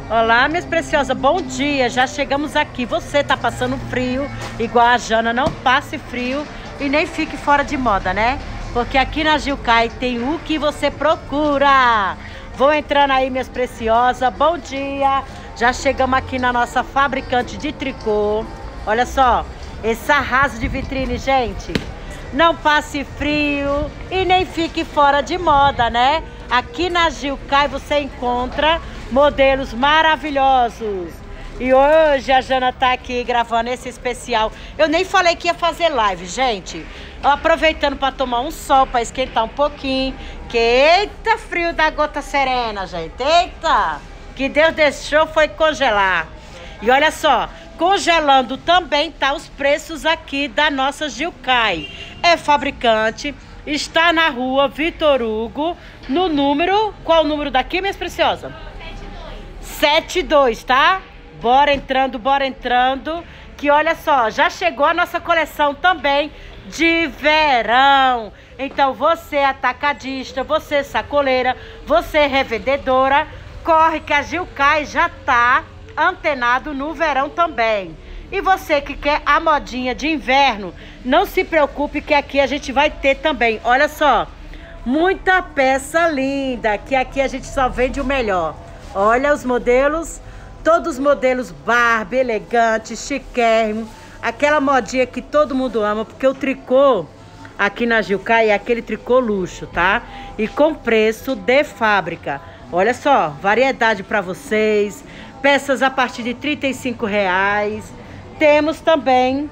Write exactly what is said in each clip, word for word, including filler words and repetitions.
Olá, minhas preciosas, bom dia, já chegamos aqui. Você tá passando frio, igual a Jana, não passe frio e nem fique fora de moda, né? Porque aqui na Gilcai tem o que você procura. Vou entrando aí, minhas preciosas, bom dia. Já chegamos aqui na nossa fabricante de tricô. Olha só, esse arraso de vitrine, gente. Não passe frio e nem fique fora de moda, né? Aqui na Gilcai você encontra modelos maravilhosos. E hoje a Jana tá aqui gravando esse especial. Eu nem falei que ia fazer live, gente. Aproveitando para tomar um sol, para esquentar um pouquinho. Que eita frio da gota serena, gente. Eita! Que Deus deixou foi congelar. E olha só, congelando também tá os preços aqui da nossa Gilcai. É fabricante, está na rua Vitor Hugo, no número... Qual o número daqui, minhas preciosas? setenta e dois, tá? Bora entrando, bora entrando. Que olha só, já chegou a nossa coleção também de verão. Então você atacadista, você sacoleira, você revendedora, corre que a Gilcai já tá antenado no verão também. E você que quer a modinha de inverno, não se preocupe que aqui a gente vai ter também. Olha só, muita peça linda, que aqui a gente só vende o melhor. Olha os modelos, todos os modelos Barbie, elegante, chiquérrimo. Aquela modinha que todo mundo ama, porque o tricô aqui na Gilcai é aquele tricô luxo, tá? E com preço de fábrica. Olha só, variedade para vocês. Peças a partir de trinta e cinco reais. Temos também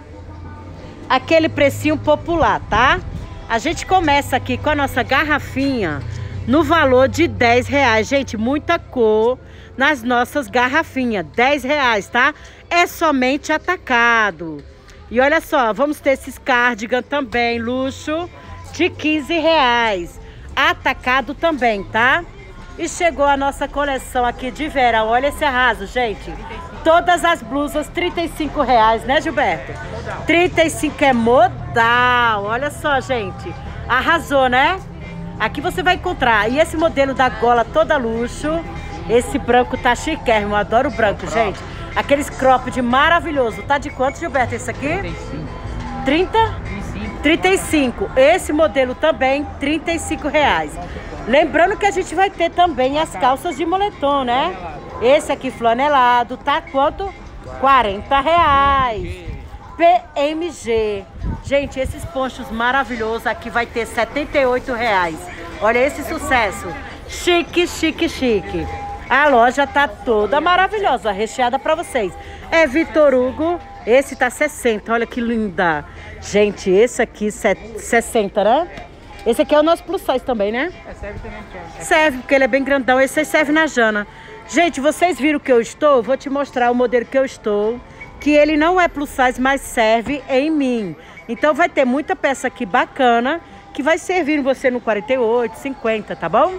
aquele precinho popular, tá? A gente começa aqui com a nossa garrafinha no valor de dez reais. Gente, muita cor nas nossas garrafinhas. dez reais, tá? É somente atacado. E olha só, vamos ter esses cardigan também, luxo, de quinze reais. Atacado também, tá? E chegou a nossa coleção aqui de verão. Olha esse arraso, gente. Todas as blusas, trinta e cinco reais, né, Gilberto? trinta e cinco é modal. Olha só, gente. Arrasou, né? Aqui você vai encontrar. E esse modelo da gola toda luxo. Esse branco tá chiquérrimo. Eu adoro o branco, gente. Aqueles cropped maravilhoso. Tá de quanto, Gilberto, esse aqui? trinta e cinco. trinta? trinta e cinco. Esse modelo também, trinta e cinco reais. Lembrando que a gente vai ter também as calças de moletom, né? Esse aqui flanelado, tá quanto? quarenta reais. P M G. Gente, esses ponchos maravilhosos aqui vai ter setenta e oito reais. Olha esse sucesso. Chique, chique, chique. A loja tá toda maravilhosa, recheada pra vocês. É Vitor Hugo. Esse tá sessenta, olha que linda. Gente, esse aqui sessenta, né? Esse aqui é o nosso plus size também, né? É, serve também. Serve, porque ele é bem grandão. Esse aí serve na Jana. Gente, vocês viram que eu estou? Vou te mostrar o modelo que eu estou. Que ele não é plus size, mas serve em mim. Então vai ter muita peça aqui bacana, que vai servir você no quarenta e oito, cinquenta, tá bom?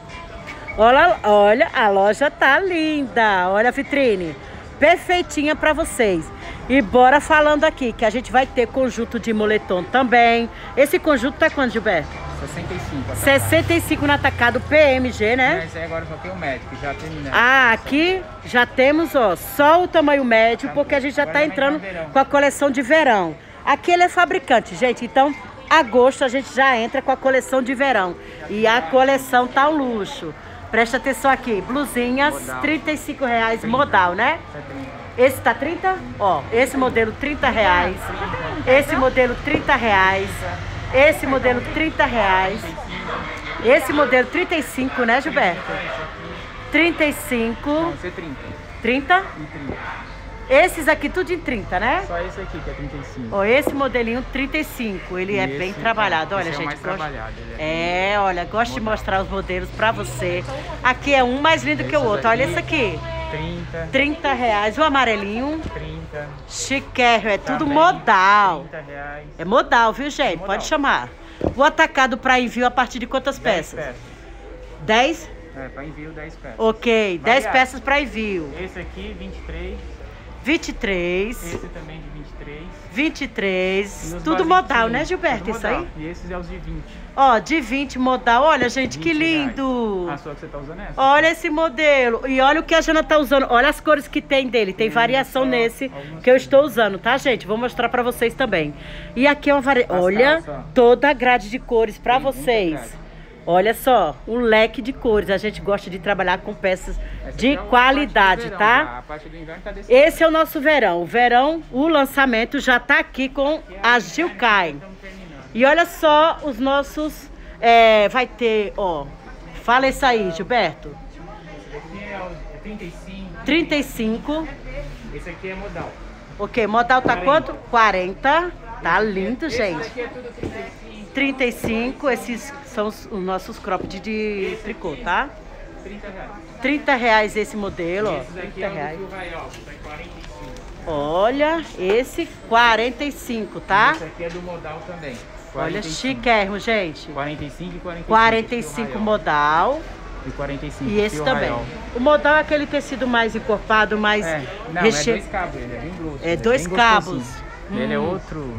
Olha, olha, a loja tá linda. Olha a vitrine. Perfeitinha pra vocês. E bora falando aqui, que a gente vai ter conjunto de moletom também. Esse conjunto tá quanto, Gilberto? sessenta e cinco. Atacado. sessenta e cinco no atacado P M G, né? Mas aí agora só tem o médico, já terminamos. Ah, aqui já temos, ó, só o tamanho médio, Tá porque bom. a gente já Agora tá vai entrando entrar no verão. com a coleção de verão. Aqui ele é fabricante, gente, então agosto a gente já entra com a coleção de verão. E a coleção tá um luxo. Presta atenção aqui, blusinhas, Modal. trinta e cinco reais, trinta. Modal, né? trinta. Esse tá trinta? Ó, esse modelo trinta reais. Esse modelo trinta reais. Esse modelo trinta reais. Esse modelo trinta e cinco, né, Gilberto? trinta e cinco. Não, esse é trinta. trinta? E trinta. Esses aqui tudo em trinta, né? Só esse aqui que é trinta e cinco. Ó, esse modelinho trinta e cinco. Ele E é esse, bem trabalhado. Olha, esse é o gente, mais gosto... trabalhado, ele é É, olha, gosto de modal. mostrar os modelos pra você. Aqui é um mais lindo que o Esses outro. Olha aqui. esse aqui. trinta. trinta reais. O amarelinho. trinta. Chiquérrimo, é tudo Também, modal. trinta reais. É modal, viu, gente? modal. Pode chamar. O atacado para envio a partir de quantas dez peças? peças. dez? É, para envio dez peças. Ok, dez Variado. peças para envio. Esse aqui, vinte e três. vinte e três. Esse também de vinte e três. vinte e três. E os Tudo basiquinhos, modal, né, Gilberto? tudo Isso aí? modal. E esses é os de vinte. Ó, de vinte modal. Olha, gente, que vinte lindo. reais. A sua que você tá usando é essa? Olha esse modelo. E olha o que a Jana tá usando. Olha as cores que tem dele. Tem Sim, variação só nesse algumas que eu cores. estou usando, tá, gente? Vou mostrar pra vocês também. E aqui é uma variação. As Olha, calças, ó. toda a grade de cores pra Tem muita vocês. grade. Olha só, um leque de cores. A gente gosta de trabalhar com peças Essa de aqui é a qualidade, parte do verão, tá? A parte do inverno tá desse Esse é o nosso verão. O verão, o lançamento já tá aqui com a Gilcai. Estamos terminando. E olha só os nossos... é, vai ter, ó... Fala isso aí, Gilberto. Esse daqui é o trinta e cinco. trinta e cinco. Esse aqui é modal. Ok, modal tá quanto? quarenta. Tá lindo, Esse gente. daqui é tudo trinta e cinco. trinta e cinco. Esses são os, os nossos cropped de tricô, tá? trinta reais. trinta reais esse modelo, ó. Esse daqui trinta é o reais. do Fio Raiol, que tá em quarenta e cinco. Olha, esse quarenta e cinco, tá? Esse aqui é do modal também. Olha, quarenta e cinco. chiquérrimo, gente. quarenta e cinco e quarenta e cinco. quarenta e Fio cinco Raiol. modal. E quarenta e cinco. E esse Fio também. Raiol. O modal é aquele tecido mais encorpado, mais É, não, reche- é dois cabos, ele é bem grosso. É ele dois bem cabos. gostosinho. Ele é Hum. outro...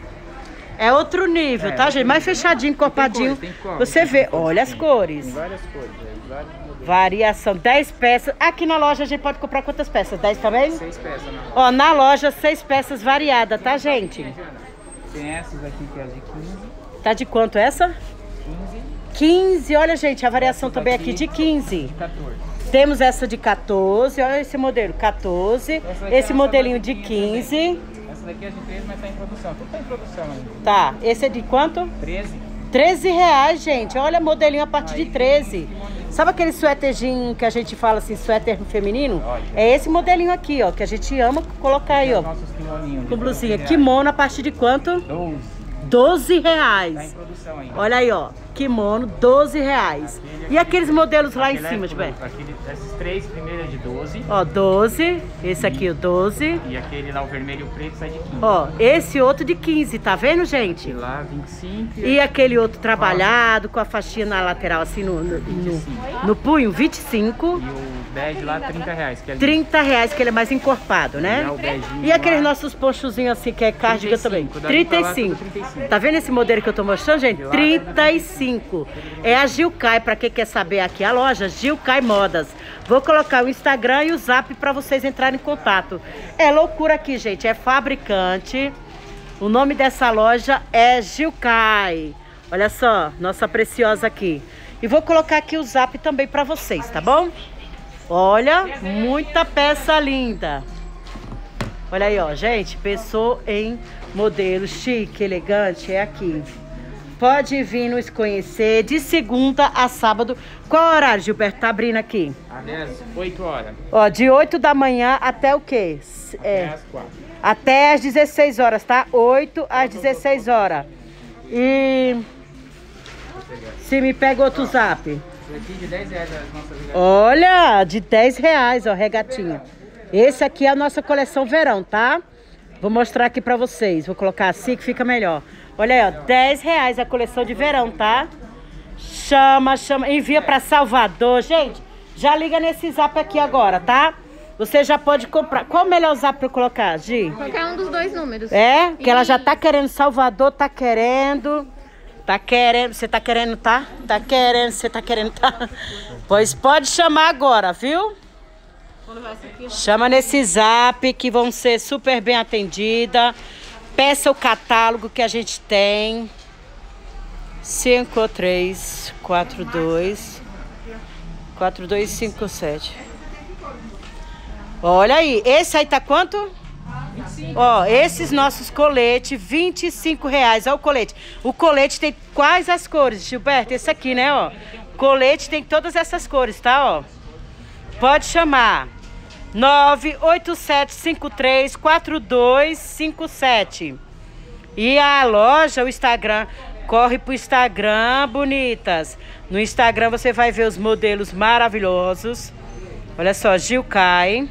É outro nível, É, tá, outro gente? Mais nível. fechadinho, encorpadinho. Tem cores, tem Você cores, vê, tem cores, olha as sim. cores. Tem várias cores, é, vários modelos. Variação, dez peças. Aqui na loja a gente pode comprar quantas peças? dez também? Seis peças na loja. Ó, na loja, seis peças variadas, tá, gente? Tem essas aqui que é as de quinze. Tá de quanto essa? quinze. quinze, olha, gente, a variação Essa também daqui aqui de quinze. De quatorze. Temos essa de quatorze, olha esse modelo, quatorze. Essa daqui Esse é a modelinho nossa de basiquinha quinze. também. Essa daqui é de treze, mas tá em produção. Tudo tá em produção ainda. Tá, esse é de quanto? treze. treze reais, gente. Olha, modelinho a partir de treze. Sabe aquele suéterzinho que a gente fala assim, suéter feminino? Olha. É esse modelinho aqui, ó, que a gente ama colocar aí, Tem ó. os nossos kimoninhos. de Com blusinha. doze reais. Kimono a partir de quanto? doze. doze Tá em reais. produção ainda. Olha aí, ó. Kimono, doze reais. E aqueles modelos lá em Aquele é cima, pro- Gilberto? aquele- Esses três primeiros é de doze. Ó, doze. Esse aqui, o doze. E aquele lá, o vermelho e o preto, sai de quinze. Ó, esse outro de quinze, tá vendo, gente? E lá, vinte e cinco. E aquele outro trabalhado, com a faixinha na lateral, assim, no, no, no, no punho, vinte e cinco. E o bege lá, trinta reais. Que é trinta reais, que ele é mais encorpado, né? Já o beijinho E aqueles lá, nossos ponchozinhos assim, que é cardigan também. trinta e cinco, daqui pra trinta e lá, cinco. tudo trinta e cinco. Tá vendo esse modelo que eu tô mostrando, gente? De lá, trinta e cinco. É a Gilcai, pra quem quer saber aqui a loja, Gilcai Modas. Vou colocar o Instagram e o Zap pra vocês entrarem em contato. É loucura aqui, gente. É fabricante. O nome dessa loja é Gilcai. Olha só, nossa preciosa aqui. E vou colocar aqui o Zap também pra vocês, tá bom? Olha, muita peça linda. Olha aí, ó, gente, pensou em modelo chique, elegante, é aqui. Pode vir nos conhecer de segunda a sábado. Qual horário, Gilberto? Tá abrindo aqui. Aliás, oito horas. Ó, de oito da manhã até o quê? Até É, as quatro. até às dezesseis horas, tá? oito às dezesseis horas. E se me pega outro zap. Esse aqui de dez reais as nossas ligações. Olha, de dez reais, ó, regatinha. Esse aqui é a nossa coleção verão, tá? Vou mostrar aqui pra vocês. Vou colocar assim que fica melhor. Olha aí, ó, dez reais a coleção de verão, tá? Chama, chama, envia pra Salvador. Gente, já liga nesse zap aqui agora, tá? Você já pode comprar. Qual o melhor zap pra eu colocar, Gi? Qualquer um dos dois números. É? Que ela já tá querendo, Salvador tá querendo. Tá querendo, você tá querendo, tá? Tá querendo, você tá querendo, tá? Pois pode chamar agora, viu? Chama nesse zap que vão ser super bem atendida. Peça o catálogo que a gente tem. cinco três quatro dois quatro dois cinco sete. Olha aí, esse aí tá quanto? Ó, esses nossos coletes, vinte e cinco reais. Ó o colete. O colete tem quais as cores, Gilberto? Esse aqui, né, ó. Colete tem todas essas cores, tá, ó. Pode chamar. nove oito sete cinco três quatro dois cinco sete. E a loja, o Instagram, corre pro Instagram, bonitas. No Instagram você vai ver os modelos maravilhosos. Olha só, Gilcai.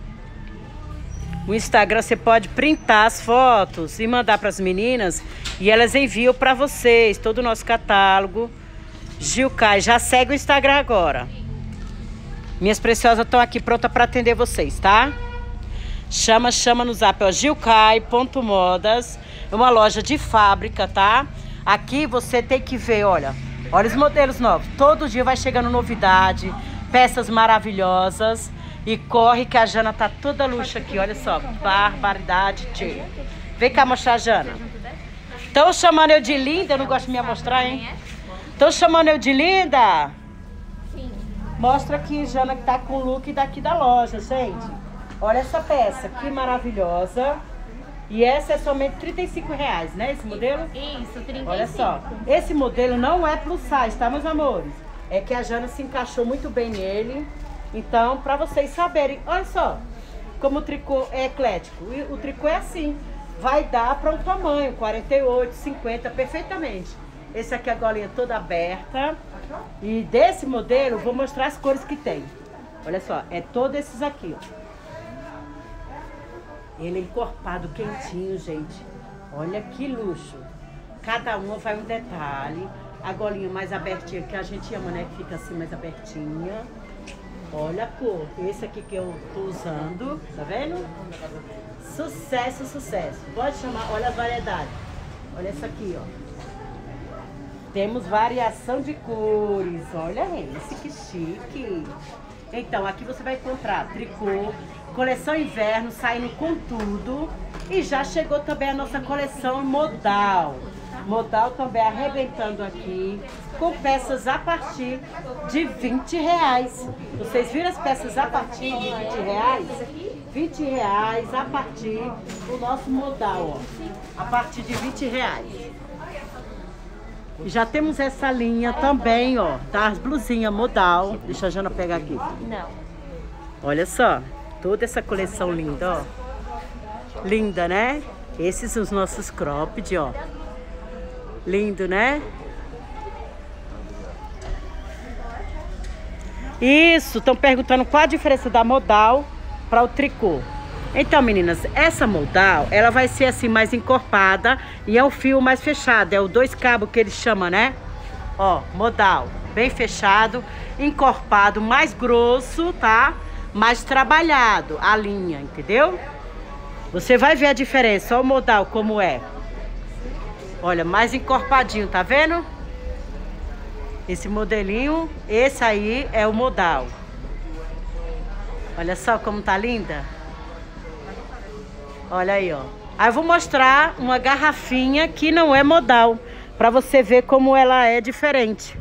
O Instagram você pode printar as fotos e mandar para as meninas e elas enviam para vocês todo o nosso catálogo. Gilcai, já segue o Instagram agora. Minhas preciosas estão aqui prontas para atender vocês, tá? chama, chama no zap, ó, Gilcai ponto modas, é uma loja de fábrica, tá? Aqui você tem que ver, olha, olha os modelos novos, todo dia vai chegando novidade, peças maravilhosas, e corre que a Jana tá toda luxo aqui, olha só, barbaridade, tchê. Vem cá mostrar a Jana. Estão chamando eu de linda, eu não gosto de me mostrar, hein? Estão chamando eu de linda? Sim. Mostra aqui, Jana, que tá com o look daqui da loja, gente. Olha essa peça, que maravilhosa. E essa é somente trinta e cinco reais, né, esse modelo? Isso, trinta e cinco. Olha só, esse modelo não é plus size, tá, meus amores? É que a Jana se encaixou muito bem nele. Então, pra vocês saberem, olha só, como o tricô é eclético. O tricô é assim, vai dar para um tamanho, quarenta e oito, cinquenta, perfeitamente. Esse aqui é a golinha toda aberta. E desse modelo, vou mostrar as cores que tem. Olha só, é todos esses aqui, ó. Ele é encorpado, quentinho, gente. Olha que luxo. Cada uma vai um detalhe. A golinha mais abertinha, que a gente ama, né? Que fica assim mais abertinha. Olha a cor. Esse aqui que eu tô usando, tá vendo? Sucesso, sucesso. Pode chamar, olha a variedade. Olha essa aqui, ó. Temos variação de cores. Olha esse, que chique. Então, aqui você vai encontrar tricô, coleção inverno, saindo com tudo. E já chegou também a nossa coleção modal. Modal também arrebentando aqui, com peças a partir de vinte reais. Vocês viram as peças a partir de vinte reais? vinte reais a partir do nosso modal, ó. A partir de vinte reais. E já temos essa linha também, ó, das blusinhas modal. Deixa a Jana pegar aqui. Não. Olha só, toda essa coleção linda, ó. Linda, né? Esses são os nossos cropped, ó. Lindo, né? Isso, estão perguntando qual a diferença da modal para o tricô. Então, meninas, essa modal, ela vai ser assim mais encorpada e é o fio mais fechado, é o dois cabos que eles chamam, né? Ó, modal, bem fechado, encorpado, mais grosso, tá? Mais trabalhado a linha, entendeu? Você vai ver a diferença, ó o modal como é. Olha, mais encorpadinho, tá vendo? Esse modelinho, esse aí é o modal. Olha só como tá linda. Olha aí, ó. Aí eu vou mostrar uma garrafinha que não é modal, pra você ver como ela é diferente.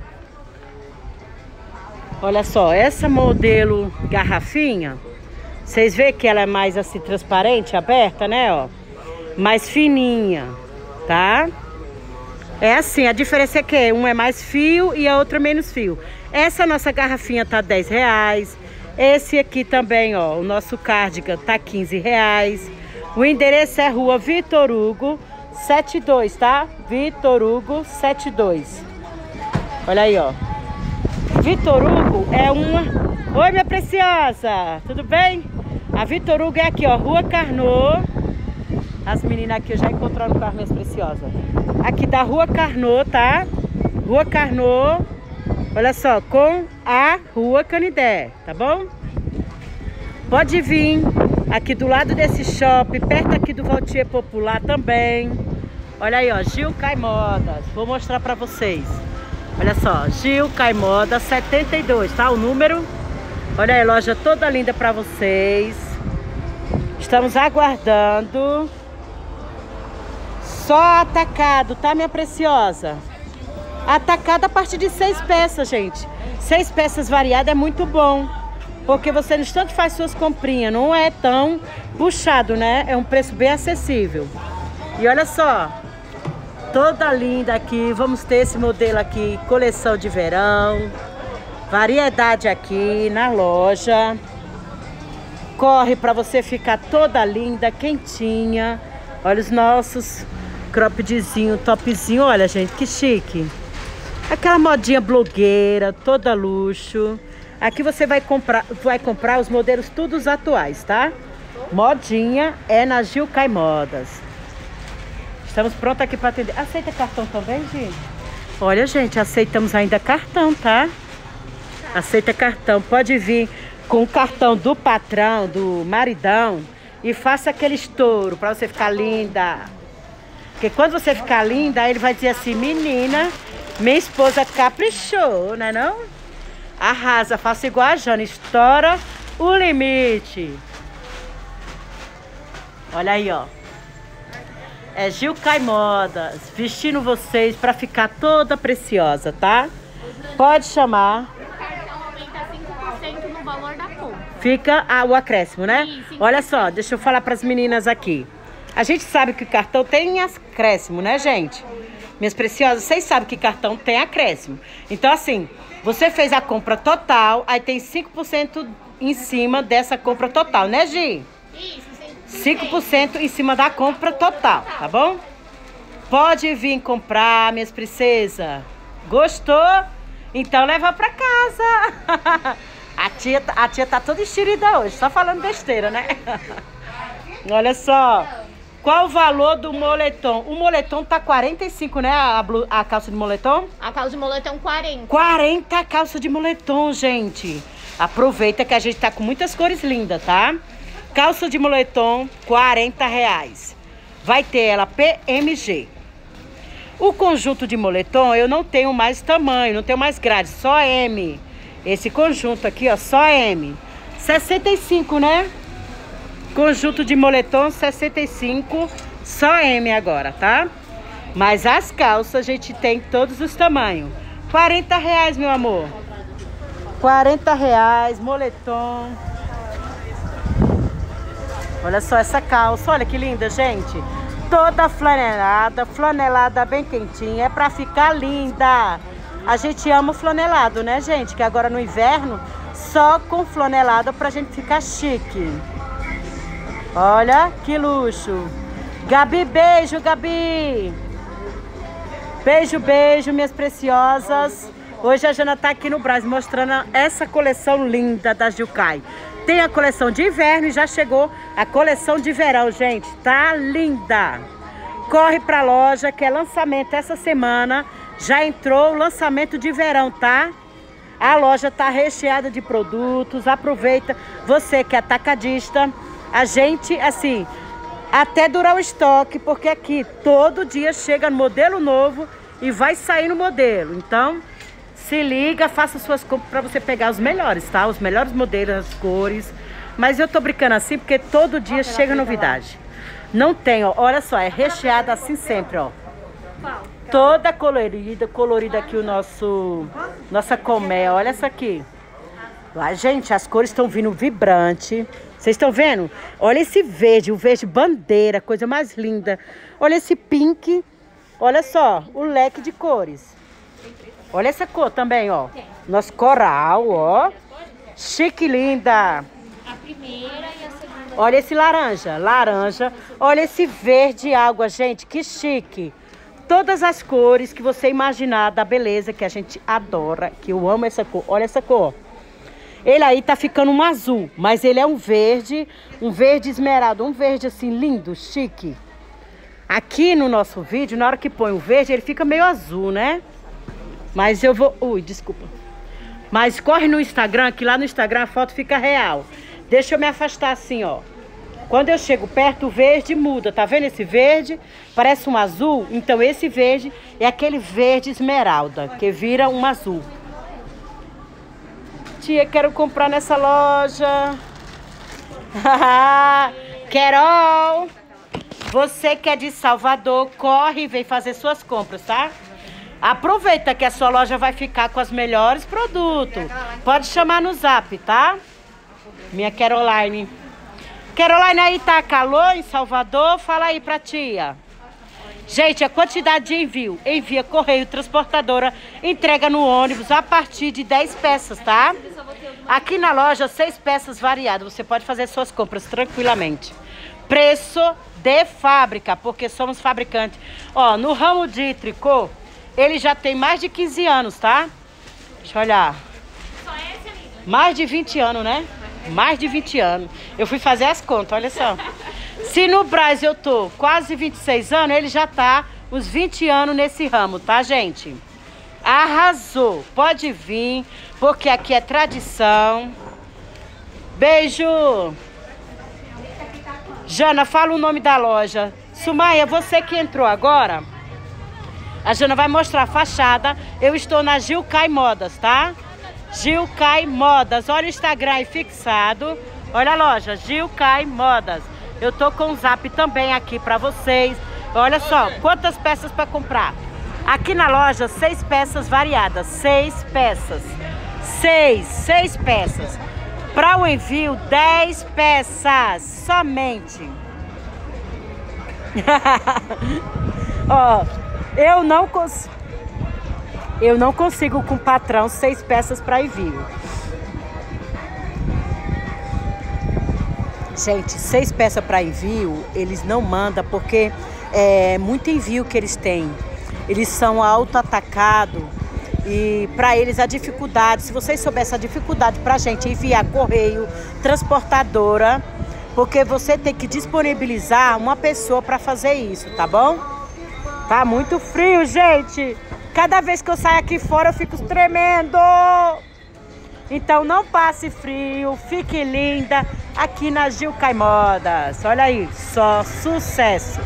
Olha só, essa modelo garrafinha, vocês veem que ela é mais assim transparente, aberta, né, ó? Mais fininha, tá? É assim, a diferença é que uma é mais fio e a outra menos fio. Essa nossa garrafinha tá dez reais. Esse aqui também, ó, o nosso cardigan tá quinze reais. O endereço é Rua Vitor Hugo setenta e dois, tá? Vitor Hugo setenta e dois. Olha aí, ó. Vitor Hugo é uma... Oi, minha preciosa, tudo bem? A Vitor Hugo é aqui, ó, Rua Carnot. As meninas aqui já encontraram com as minhas preciosas. Aqui da Rua Carnot, tá? Rua Carnot, olha só, com a Rua Canidé, tá bom? Pode vir aqui do lado desse shopping, perto aqui do Valtier Popular também. Olha aí, ó, Gilcai Modas. Vou mostrar pra vocês. Olha só, Gilcai Modas setenta e dois, tá? O número. Olha aí, loja toda linda pra vocês. Estamos aguardando. Só atacado, tá, minha preciosa? Atacado a partir de seis peças, gente. Seis peças variadas é muito bom. Porque você no instante faz suas comprinhas. Não é tão puxado, né? É um preço bem acessível. E olha só. Toda linda aqui. Vamos ter esse modelo aqui. Coleção de verão. Variedade aqui na loja. Corre pra você ficar toda linda, quentinha. Olha os nossos croppedzinho, topzinho. Olha, gente, que chique. Aquela modinha blogueira, toda luxo. Aqui você vai comprar, vai comprar os modelos todos atuais, tá? Modinha é na Gilcai Modas. Estamos prontos aqui para atender. Aceita cartão também, gente? Olha, gente, aceitamos ainda cartão, tá? Aceita cartão. Pode vir com o cartão do patrão, do maridão, e faça aquele estouro pra você ficar linda. Porque quando você ficar linda, aí ele vai dizer assim, menina, minha esposa caprichou, né não? Arrasa, faça igual a Jana, estoura o limite. Olha aí, ó. É Gilcay Modas, vestindo vocês pra ficar toda preciosa, tá? Pode chamar. O cartão aumenta cinco por cento no valor da compra. Fica ah, o acréscimo, né? Sim, sim. Olha só, deixa eu falar pras meninas aqui. A gente sabe que o cartão tem acréscimo, né, gente? Minhas preciosas, vocês sabem que cartão tem acréscimo. Então, assim, você fez a compra total, aí tem cinco por cento em cima dessa compra total, né, Gi? Isso, cinco por cento em cima da compra total, tá bom? Pode vir comprar, minhas princesas. Gostou? Então leva pra casa. A tia, a tia tá toda estirida hoje, só falando besteira, né? Olha só. Qual o valor do moletom? O moletom tá quarenta e cinco, né? A, blu, a calça de moletom? a calça de moletom quarenta. quarenta a calça de moletom, gente. Aproveita que a gente tá com muitas cores lindas, tá? Calça de moletom, quarenta reais. Vai ter ela P M G. O conjunto de moletom eu não tenho mais tamanho, não tenho mais grade, só M. Esse conjunto aqui, ó, só M. sessenta e cinco, né? Conjunto de moletom, sessenta e cinco, só M agora, tá? Mas as calças a gente tem todos os tamanhos. quarenta reais, meu amor. quarenta reais, moletom. Olha só essa calça, olha que linda, gente. Toda flanelada, flanelada bem quentinha, é pra ficar linda. A gente ama o flanelado, né, gente? Que agora no inverno, só com flanelada pra gente ficar chique. Olha que luxo. Gabi, beijo, Gabi. Beijo, beijo, minhas preciosas. Hoje a Jana tá aqui no Brás mostrando essa coleção linda da Gilcay. Tem a coleção de inverno e já chegou a coleção de verão, gente. Tá linda. Corre pra loja que é lançamento essa semana. Já entrou o lançamento de verão, tá? A loja tá recheada de produtos. Aproveita, você que é atacadista. A gente, assim, até durar o estoque, porque aqui todo dia chega modelo novo e vai sair no modelo. Então, se liga, faça suas compras para você pegar os melhores, tá? Os melhores modelos, as cores. Mas eu tô brincando assim porque todo dia chega novidade. Não tem, ó. Olha só, é recheada assim sempre, ó. Toda colorida, colorida aqui o nosso... Nossa colmeia, olha essa aqui. Ah, gente, as cores estão vindo vibrante. Vocês estão vendo? Olha esse verde, o verde bandeira, coisa mais linda. Olha esse pink. Olha só, o leque de cores. Olha essa cor também, ó. Nosso coral, ó. Chique, linda. A primeira e a segunda. Olha esse laranja, laranja. Olha esse verde água, gente, que chique. Todas as cores que você imaginar da beleza que a gente adora, que eu amo essa cor. Olha essa cor. Ele aí tá ficando um azul, mas ele é um verde, um verde esmeralda, um verde assim lindo, chique. Aqui no nosso vídeo, na hora que põe o verde, ele fica meio azul, né? Mas eu vou... Ui, desculpa. Mas corre no Instagram, que lá no Instagram a foto fica real. Deixa eu me afastar assim, ó. Quando eu chego perto, o verde muda. Tá vendo esse verde? Parece um azul. Então esse verde é aquele verde esmeralda, que vira um azul. Tia, quero comprar nessa loja. Carol, você que é de Salvador, corre e vem fazer suas compras, tá? Aproveita que a sua loja vai ficar com os melhores produtos. Pode chamar no zap, tá? Minha Caroline. Caroline, aí tá calor em Salvador? Fala aí pra tia. Gente, a quantidade de envio. Envia correio, transportadora, entrega no ônibus a partir de dez peças, tá? Aqui na loja, seis peças variadas. Você pode fazer suas compras tranquilamente. Preço de fábrica, porque somos fabricantes. Ó, no ramo de tricô, ele já tem mais de quinze anos, tá? Deixa eu olhar. Mais de vinte anos, né? Mais de vinte anos. Eu fui fazer as contas, olha só. Se no Brás eu tô quase vinte e seis anos, ele já tá uns vinte anos nesse ramo, tá, gente? Arrasou. Pode vir, porque aqui é tradição. Beijo. Jana, fala o nome da loja. Sumaia, você que entrou agora, a Jana vai mostrar a fachada. Eu estou na Gilcai Modas, tá? Gilcai Modas. Olha o Instagram aí fixado. Olha a loja, Gilcai Modas. Eu tô com o zap também aqui pra vocês. Olha só, quantas peças para comprar. Aqui na loja, seis peças variadas. Seis peças. Seis, seis peças. Para o envio, dez peças. Somente. Ó, eu não consigo. Eu não consigo com o patrão seis peças para envio. Gente, seis peças para envio, eles não mandam porque é muito envio que eles têm. Eles são auto-atacado e para eles a dificuldade, se vocês soubessem a dificuldade para a gente enviar correio, transportadora, porque você tem que disponibilizar uma pessoa para fazer isso, tá bom? Tá muito frio, gente. Cada vez que eu saio aqui fora eu fico tremendo. Então não passe frio, fique linda aqui na Gilcai Modas. Olha aí, só sucesso.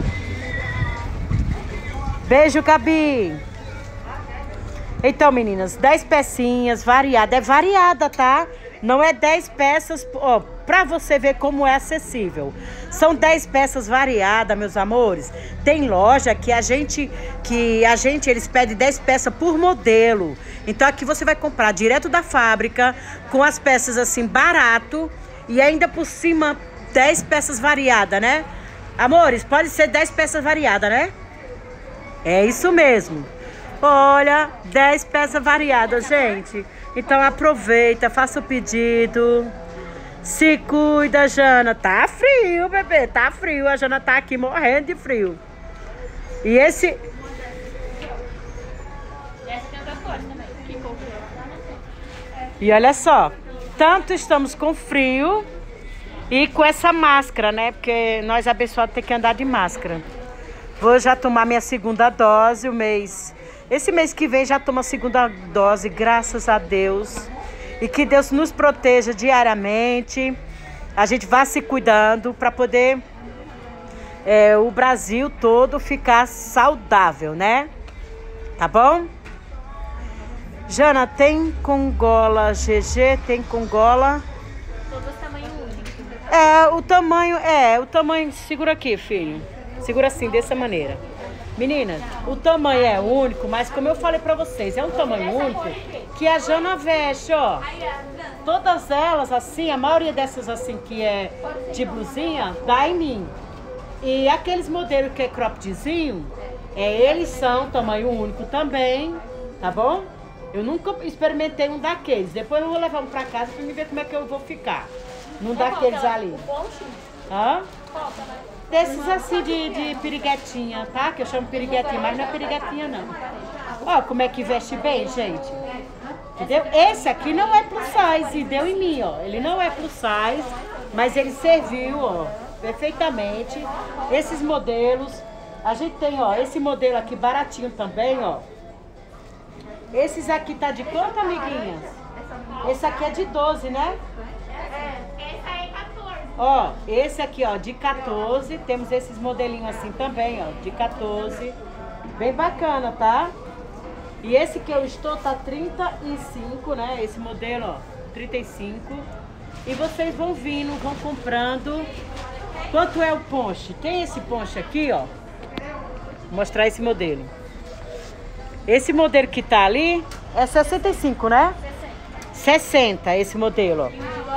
Beijo, Gabi. Então, meninas, dez pecinhas, variada. É variada, tá? Não é dez peças, ó, pra você ver como é acessível. São dez peças variadas, meus amores. Tem loja que a gente, que a gente, eles pedem dez peças por modelo. Então aqui você vai comprar direto da fábrica, com as peças assim, barato. E ainda por cima, dez peças variadas, né? Amores, pode ser dez peças variadas, né? É isso mesmo. Olha, dez peças variadas, gente. Então aproveita, faça o pedido. Se cuida, Jana. Tá frio, bebê, tá frio. A Jana tá aqui morrendo de frio. E esse... Essa tem outra cor também. Que cor? E olha só, tanto estamos com frio e com essa máscara, né? Porque nós abençoados tem que andar de máscara. Vou já tomar minha segunda dose o mês... Esse mês que vem já toma a segunda dose, graças a Deus. E que Deus nos proteja diariamente. A gente vá se cuidando para poder é, o Brasil todo ficar saudável, né? Tá bom? Jana, tem com gola G G? Tem com gola? Todos tamanho único. É, o tamanho, é, o tamanho, segura aqui, filho. Segura assim, dessa maneira. Meninas, o tamanho é único, mas como eu falei pra vocês, é um tamanho único que a Jana veste, ó. Todas elas assim, a maioria dessas assim que é de blusinha, dá em mim. E aqueles modelos que é croppedzinho, é, eles são tamanho único também, tá bom? Eu nunca experimentei um daqueles. Depois eu vou levar um pra casa pra me ver como é que eu vou ficar. Num daqueles ali. Hã? Desses assim de, de piriguetinha, tá? Que eu chamo piriguetinha, mas não é piriguetinha não. Ó, como é que veste bem, gente. Entendeu? Esse aqui não é plus size, deu em mim, ó. Ele não é plus size, mas ele serviu, ó, perfeitamente. Esses modelos, a gente tem, ó, esse modelo aqui baratinho também, ó. Esses aqui tá de quanto, amiguinhas? Esse aqui é de doze, né? Essa é quatorze. Ó, esse aqui, ó, de quatorze. Temos esses modelinhos assim também, ó, de quatorze. Bem bacana, tá? E esse que eu estou tá trinta e cinco, né? Esse modelo, ó, trinta e cinco. E vocês vão vindo, vão comprando. Quanto é o ponche? Tem esse ponche aqui, ó. Vou mostrar esse modelo. Esse modelo que tá ali é sessenta e cinco, né? sessenta, esse modelo,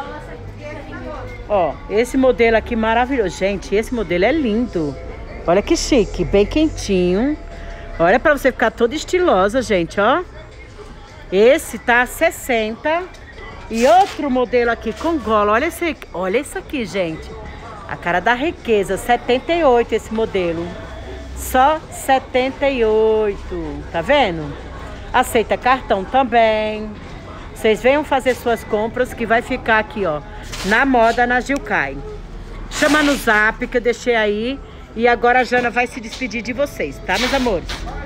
ó. Ó, esse modelo aqui maravilhoso. Gente, esse modelo é lindo. Olha que chique, bem quentinho. Olha pra você ficar toda estilosa, gente, ó. Esse tá sessenta. E outro modelo aqui com gola. Olha esse, olha esse aqui, gente. A cara da riqueza, setenta e oito esse modelo. Só setenta e oito. Tá vendo? Aceita cartão também. Vocês venham fazer suas compras que vai ficar aqui, ó, na moda, na Gilcai. Chama no zap que eu deixei aí. E agora a Jana vai se despedir de vocês, tá, meus amores?